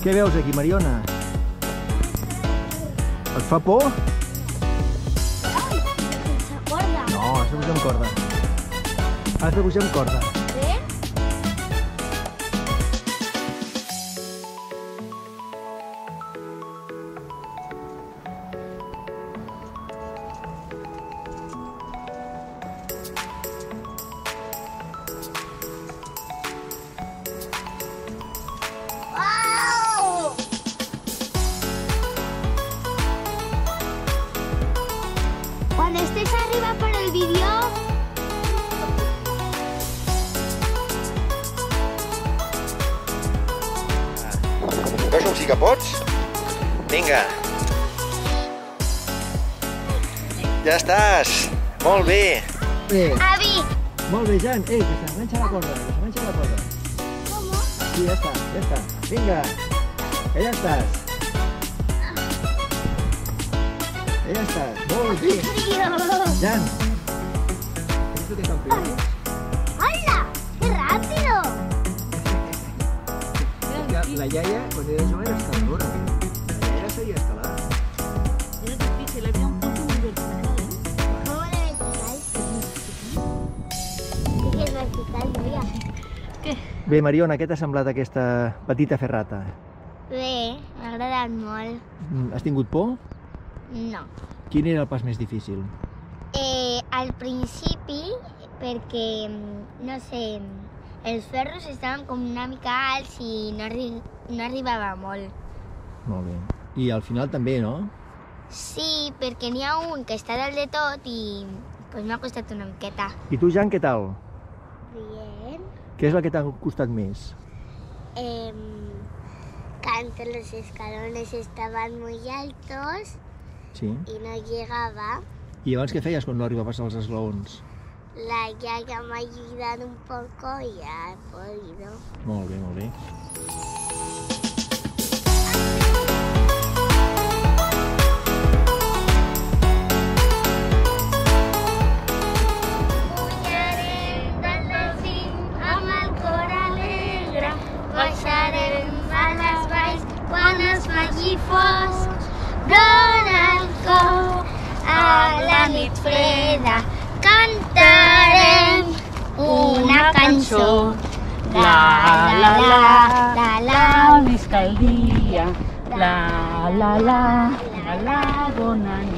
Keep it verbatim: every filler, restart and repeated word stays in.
Què veus aquí, Mariona? Et fa por? Ai, sense corda. No, has de pujar amb corda. Has de pujar amb corda. Bé? Uau! Cuando estés arriba por el vídeo, Veus com sí que pots? Vinga. Ja estàs. Molt bé. Bé. Avi. Molt bé, Jan. Ei, que s'enganxa la corda. Que s'enganxa la corda. ¿Cómo? Sí, ja està, ja està. Vinga. Que ja estàs. Que ja estàs. Molt bé. Jan. ¿Esto qué campeón? ¡Hala! ¡Qué rápido! La iaia, quan era jove, era escaladora. La iaia sabia escalar. Era difícil, había un punto muy vertical, ¿eh? ¿Cómo la vertical? Sí que és vertical, Núria. ¿Qué? Bé, Mariona, què t'ha semblat aquesta petita ferrata? Bé, m'ha agradat molt. Mm, Has tingut por? No. Quin era el pas més difícil? Eh, al principi, perquè, no sé, els ferros estaven com una mica alts i no, arri no arribava molt. Molt bé. I al final també, no? Sí, perquè n'hi ha un que està dalt de tot i pues, m'ha costat una miqueta. I tu, Jan, què tal? Bien. Què és el que t'ha costat més? Eh, que los escalones estaban muy altos Sí. y no llegaba. I abans què feies quan no arribaves als esglaons? La yaya me ha ayudado un poco y ya he podido. Molt bé, molt bé. Pujarem dalt del cim amb el cor alegre, baixarem a les valls quan es faci fosc. Dona el cor a la nit freda, cantarem una cançó. La, la, la, la, la, visca el dia, la, la, la, la, la, bona nit.